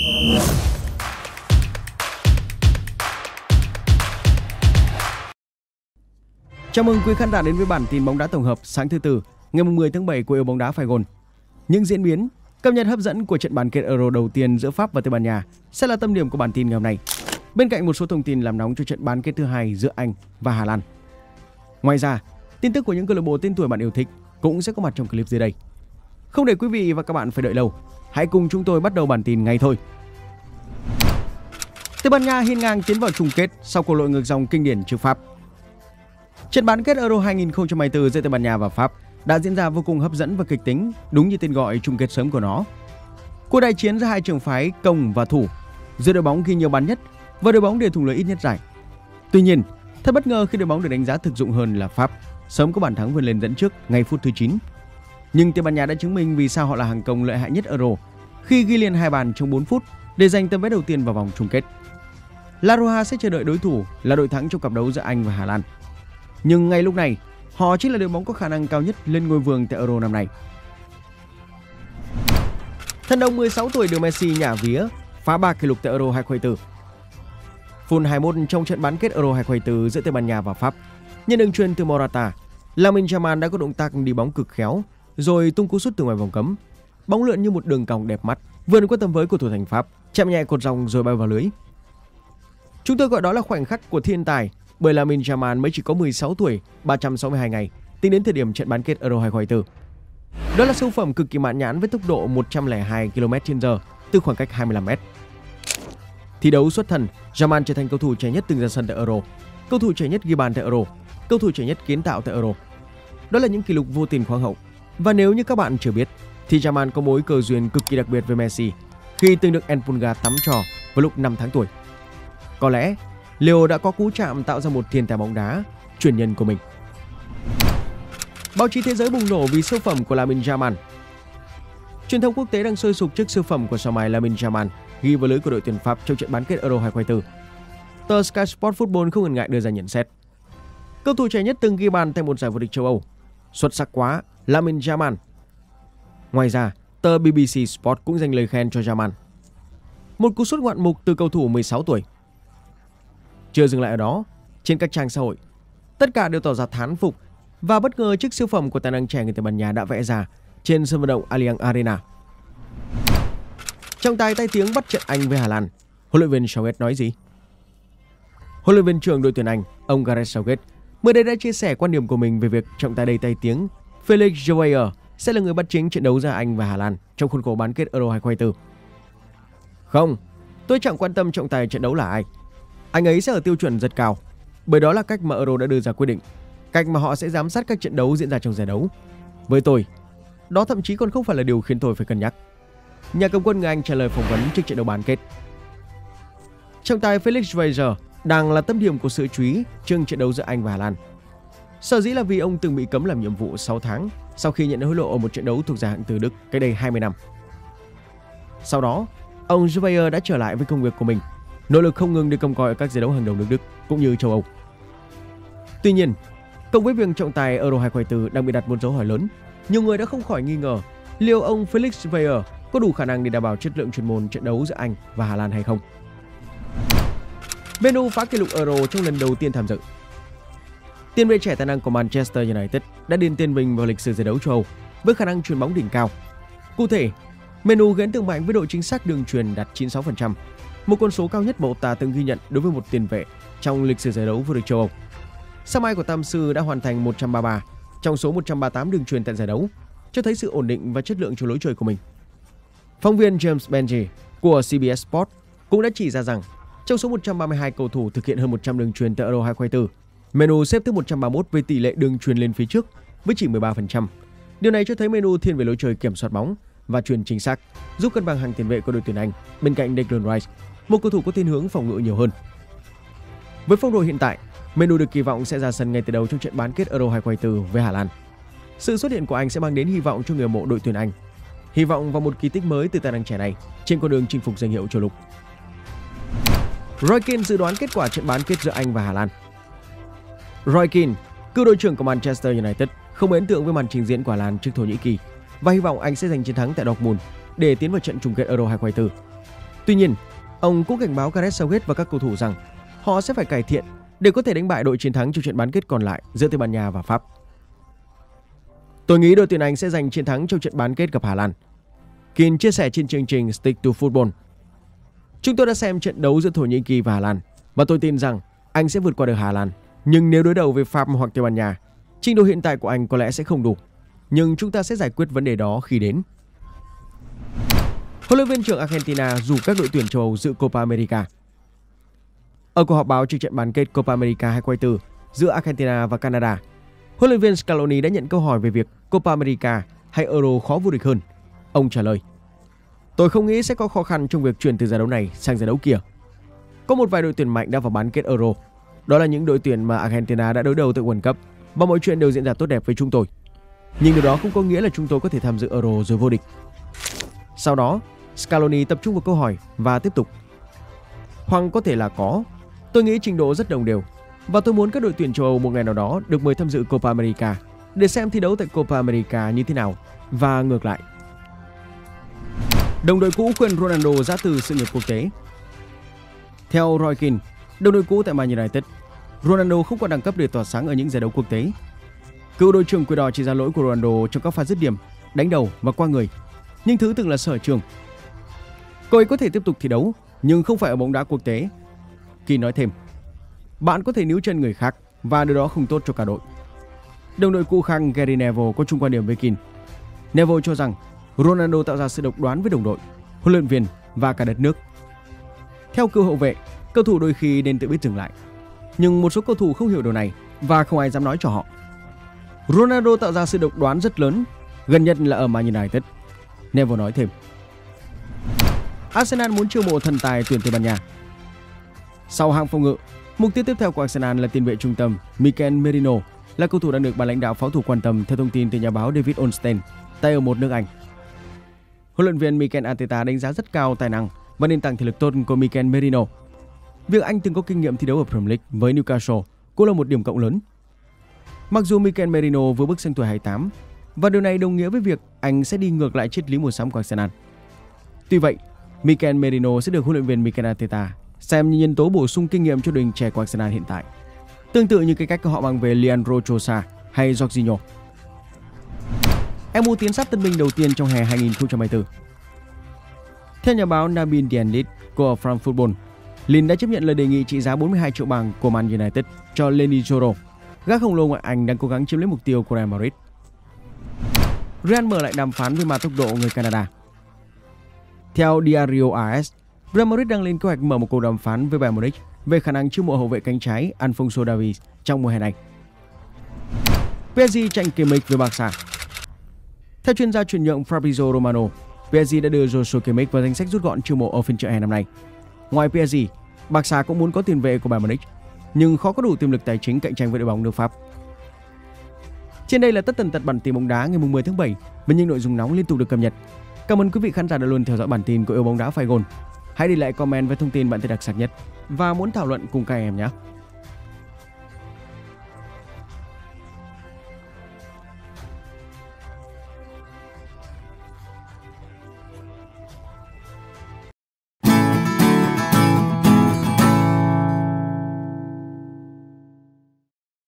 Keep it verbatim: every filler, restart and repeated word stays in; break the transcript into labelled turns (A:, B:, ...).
A: Chào mừng quý khán giả đến với bản tin bóng đá tổng hợp sáng thứ Tư, ngày mười tháng bảy của yêu bóng đá Phài Gôn. Những diễn biến, cập nhật hấp dẫn của trận bán kết Euro đầu tiên giữa Pháp và Tây Ban Nha sẽ là tâm điểm của bản tin ngày hôm nay. Bên cạnh một số thông tin làm nóng cho trận bán kết thứ hai giữa Anh và Hà Lan. Ngoài ra, tin tức của những câu lạc bộ tên tuổi bạn yêu thích cũng sẽ có mặt trong clip dưới đây. Không để quý vị và các bạn phải đợi lâu, hãy cùng chúng tôi bắt đầu bản tin ngay thôi. Tây Ban Nha hiên ngang tiến vào chung kết sau cuộc lội ngược dòng kinh điển trước Pháp. Trận bán kết Euro hai không hai tư giữa Tây Ban Nha và Pháp đã diễn ra vô cùng hấp dẫn và kịch tính, đúng như tên gọi chung kết sớm của nó. Cuộc đại chiến giữa hai trường phái công và thủ, giữa đội bóng ghi nhiều bàn nhất và đội bóng để thủng lưới ít nhất giải. Tuy nhiên, thật bất ngờ khi đội bóng được đánh giá thực dụng hơn là Pháp sớm có bàn thắng vươn lên dẫn trước ngay phút thứ chín. Nhưng Tây Ban Nha đã chứng minh vì sao họ là hàng công lợi hại nhất Euro khi ghi liền hai bàn trong bốn phút để giành tấm vé đầu tiên vào vòng chung kết. La Roja sẽ chờ đợi đối thủ là đội thắng trong cặp đấu giữa Anh và Hà Lan. Nhưng ngay lúc này, họ chính là đội bóng có khả năng cao nhất lên ngôi vương tại Euro năm nay. Thần đồng mười sáu tuổi được Messi nhả vía phá ba kỷ lục tại Euro hai không hai tư. Phút hai mươi mốt trong trận bán kết Euro hai không hai tư giữa Tây Ban Nha và Pháp, nhận đường chuyền từ Morata, Lamine Yamal đã có động tác đi bóng cực khéo, rồi tung cú sút từ ngoài vòng cấm. Bóng lượn như một đường cong đẹp mắt, vươn qua tầm với của thủ thành Pháp, chạm nhẹ cột dòng rồi bay vào lưới. Chúng tôi gọi đó là khoảnh khắc của thiên tài, bởi Lamine Yamal mới chỉ có mười sáu tuổi, ba trăm sáu mươi hai ngày tính đến thời điểm trận bán kết Euro hai không hai tư. Đó là siêu phẩm cực kỳ mãn nhãn với tốc độ một trăm lẻ hai ki lô mét trên giờ từ khoảng cách hai mươi lăm mét. Thi đấu xuất thần, Yamal trở thành cầu thủ trẻ nhất từng ra sân tại Euro, cầu thủ trẻ nhất ghi bàn tại Euro, cầu thủ trẻ nhất kiến tạo tại Euro. Đó là những kỷ lục vô tiền khoáng hậu. Và nếu như các bạn chưa biết, thì Yamal có mối cơ duyên cực kỳ đặc biệt với Messi khi từng được El Pulga tắm trò vào lúc năm tháng tuổi. Có lẽ Leo đã có cú chạm tạo ra một thiên tài bóng đá, truyền nhân của mình. Báo chí thế giới bùng nổ vì siêu phẩm của Lamine Yamal. Truyền thông quốc tế đang sôi sục trước siêu phẩm của sao mai Lamine Yamal ghi vào lưới của đội tuyển Pháp trong trận bán kết Euro hai không hai tư. Tờ Sky Sport Football không ngần ngại đưa ra nhận xét. Cầu thủ trẻ nhất từng ghi bàn tại một giải vô địch châu Âu. Xuất sắc quá, Lamine Yamal. Ngoài ra, tờ bê bê xê Sport cũng dành lời khen cho Yamal. Một cú sút ngoạn mục từ cầu thủ mười sáu tuổi. Chưa dừng lại ở đó, trên các trang xã hội, tất cả đều tỏ ra thán phục và bất ngờ trước siêu phẩm của tài năng trẻ người Tây Ban Nha đã vẽ ra trên sân vận động Allianz Arena. Trọng tài tay tiếng bắt trận Anh với Hà Lan, huấn luyện viên Southgate nói gì? Huấn luyện viên trưởng đội tuyển Anh, ông Gareth Southgate, mới đây đã chia sẻ quan điểm của mình về việc trọng tài đầy tay tiếng Felix Joayer sẽ là người bắt chính trận đấu giữa Anh và Hà Lan trong khuôn khổ bán kết Euro hai không hai tư. Không, tôi chẳng quan tâm trọng tài trận đấu là ai. Anh ấy sẽ ở tiêu chuẩn rất cao, bởi đó là cách mà Euro đã đưa ra quyết định, cách mà họ sẽ giám sát các trận đấu diễn ra trong giải đấu. Với tôi, đó thậm chí còn không phải là điều khiến tôi phải cân nhắc. Nhà cầm quân người Anh trả lời phỏng vấn trước trận đấu bán kết. Trọng tài Felix Joayer đang là tâm điểm của sự chú ý trước trận đấu giữa Anh và Hà Lan. Sở dĩ là vì ông từng bị cấm làm nhiệm vụ sáu tháng sau khi nhận hối lộ ở một trận đấu thuộc giải hạng từ Đức cách đây hai mươi năm. Sau đó, ông Joayer đã trở lại với công việc của mình, nỗ lực không ngừng để cầm còi ở các giải đấu hàng đầu nước Đức cũng như châu Âu. Tuy nhiên, cộng với việc trọng tài Euro hai không hai tư đang bị đặt một dấu hỏi lớn, nhiều người đã không khỏi nghi ngờ liệu ông Felix Joayer có đủ khả năng để đảm bảo chất lượng chuyên môn trận đấu giữa Anh và Hà Lan hay không. Menu phá kỷ lục Euro trong lần đầu tiên tham dự. Tiền vệ trẻ tài năng của Manchester United đã điền tên mình vào lịch sử giải đấu châu Âu với khả năng chuyền bóng đỉnh cao. Cụ thể, Menu gây ấn tượng mạnh với độ chính xác đường chuyền đạt chín mươi sáu phần trăm, một con số cao nhất mà ông ta từng ghi nhận đối với một tiền vệ trong lịch sử giải đấu vô địch châu Âu. Sao mai của Tam Sư đã hoàn thành một trăm ba mươi ba trong số một trăm ba mươi tám đường chuyền tại giải đấu, cho thấy sự ổn định và chất lượng trong lối chơi của mình. Phóng viên James Benji của xê bê ét Sport cũng đã chỉ ra rằng trong số một trăm ba mươi hai cầu thủ thực hiện hơn một trăm đường chuyền tại Euro hai không hai tư, Menu xếp thứ một trăm ba mươi mốt về tỷ lệ đường chuyền lên phía trước với chỉ mười ba phần trăm. Điều này cho thấy Menu thiên về lối chơi kiểm soát bóng và chuyền chính xác, giúp cân bằng hàng tiền vệ của đội tuyển Anh bên cạnh Declan Rice, một cầu thủ có thiên hướng phòng ngự nhiều hơn. Với phong độ hiện tại, Menu được kỳ vọng sẽ ra sân ngay từ đầu trong trận bán kết Euro hai không hai tư với Hà Lan. Sự xuất hiện của anh sẽ mang đến hy vọng cho người hâm mộ đội tuyển Anh, hy vọng vào một kỳ tích mới từ tài năng trẻ này trên con đường chinh phục danh hiệu châu lục. Roy Keane dự đoán kết quả trận bán kết giữa Anh và Hà Lan. Roy Keane, cựu đội trưởng của Manchester United, không ấn tượng với màn trình diễn của Hà Lan trước Thổ Nhĩ Kỳ và hy vọng anh sẽ giành chiến thắng tại Dortmund để tiến vào trận chung kết Euro hai không hai tư. Tuy nhiên, ông cũng cảnh báo Gareth Southgate và các cầu thủ rằng họ sẽ phải cải thiện để có thể đánh bại đội chiến thắng trong trận bán kết còn lại giữa Tây Ban Nha và Pháp. Tôi nghĩ đội tuyển Anh sẽ giành chiến thắng trong trận bán kết gặp Hà Lan. Keane chia sẻ trên chương trình Stick to Football. Chúng tôi đã xem trận đấu giữa Thổ Nhĩ Kỳ và Hà Lan và tôi tin rằng Anh sẽ vượt qua được Hà Lan. Nhưng nếu đối đầu với Pháp hoặc Tây Ban Nha, trình độ hiện tại của Anh có lẽ sẽ không đủ. Nhưng chúng ta sẽ giải quyết vấn đề đó khi đến. Huấn luyện viên trưởng Argentina rủ các đội tuyển châu Âu dự Copa America. Ở cuộc họp báo trước trận bán kết Copa America hai không hai tư giữa Argentina và Canada, huấn luyện viên Scaloni đã nhận câu hỏi về việc Copa America hay Euro khó vô địch hơn. Ông trả lời: Tôi không nghĩ sẽ có khó khăn trong việc chuyển từ giải đấu này sang giải đấu kia. Có một vài đội tuyển mạnh đã vào bán kết Euro. Đó là những đội tuyển mà Argentina đã đối đầu tại World Cup và mọi chuyện đều diễn ra tốt đẹp với chúng tôi. Nhưng điều đó không có nghĩa là chúng tôi có thể tham dự Euro rồi vô địch. Sau đó, Scaloni tập trung vào câu hỏi và tiếp tục: Hoặc có thể là có. Tôi nghĩ trình độ rất đồng đều và tôi muốn các đội tuyển châu Âu một ngày nào đó được mời tham dự Copa America để xem thi đấu tại Copa America như thế nào và ngược lại. Đồng đội cũ khuyên Ronaldo giã từ sự nghiệp quốc tế. Theo Roy Keane, đồng đội cũ tại Man United, Ronaldo không còn đẳng cấp để tỏa sáng ở những giải đấu quốc tế. Cựu đội trưởng Quỷ Đỏ chỉ ra lỗi của Ronaldo trong các pha dứt điểm, đánh đầu và qua người, những thứ từng là sở trường. Cậu ấy có thể tiếp tục thi đấu, nhưng không phải ở bóng đá quốc tế. Keane nói thêm: Bạn có thể níu chân người khác và điều đó không tốt cho cả đội. Đồng đội cũ khác Gary Neville có chung quan điểm với Keane. Neville cho rằng Ronaldo tạo ra sự độc đoán với đồng đội, huấn luyện viên và cả đất nước. Theo cựu hậu vệ, cầu thủ đôi khi nên tự biết dừng lại. Nhưng một số cầu thủ không hiểu điều này và không ai dám nói cho họ. Ronaldo tạo ra sự độc đoán rất lớn, gần nhất là ở Man United. Neville nói thêm. Arsenal muốn chiêu mộ thần tài tuyển Tây Ban Nha. Sau hàng phòng ngự, mục tiêu tiếp theo của Arsenal là tiền vệ trung tâm Mikel Merino, là cầu thủ đang được ban lãnh đạo pháo thủ quan tâm theo thông tin từ nhà báo David Ornstein tại ở một nước Anh. Huấn luyện viên Mikel Arteta đánh giá rất cao tài năng và nền tảng thể lực tốt của Mikel Merino. Việc anh từng có kinh nghiệm thi đấu ở Premier League với Newcastle cũng là một điểm cộng lớn. Mặc dù Mikel Merino vừa bước sang tuổi hai mươi tám và điều này đồng nghĩa với việc anh sẽ đi ngược lại triết lý mùa sắm của Arsenal. Tuy vậy, Mikel Merino sẽ được huấn luyện viên Mikel Arteta xem như nhân tố bổ sung kinh nghiệm cho đội hình trẻ của Arsenal hiện tại, tương tự như cái cách họ mang về Leandro Trossard hay Jorginho. em u tiến sát tân binh đầu tiên trong hè hai không hai tư. Theo nhà báo Nabil Dianlit của France Football, Lille đã chấp nhận lời đề nghị trị giá bốn mươi hai triệu bảng của Man United cho Lenny Yoro, gác khổng lồ ngoại Anh đang cố gắng chiếm lấy mục tiêu của Real Madrid. Real mở lại đàm phán với mã tốc độ người Canada. Theo Diario a ét, Real Madrid đang lên kế hoạch mở một cuộc đàm phán với Bayern Munich về khả năng chiêu mộ hậu vệ cánh trái Alphonso Davies trong mùa hè này. pê ét giê tranh Kimmich với Barca. Theo chuyên gia chuyển nhượng Fabrizio Romano, pê ét giê đã đưa Joshua Kimmich vào danh sách rút gọn chiêu mộ ở phiên chợ hè năm nay. Ngoài pê ét giê, Barca cũng muốn có tiền vệ của Bayern Munich, nhưng khó có đủ tiềm lực tài chính cạnh tranh với đội bóng nước Pháp. Trên đây là tất tần tật bản tin bóng đá ngày mười tháng bảy với những nội dung nóng liên tục được cập nhật. Cảm ơn quý vị khán giả đã luôn theo dõi bản tin của Yêu Bóng Đá Phai Gôn. Hãy để lại comment với thông tin bạn thấy đặc sắc nhất và muốn thảo luận cùng các em nhé.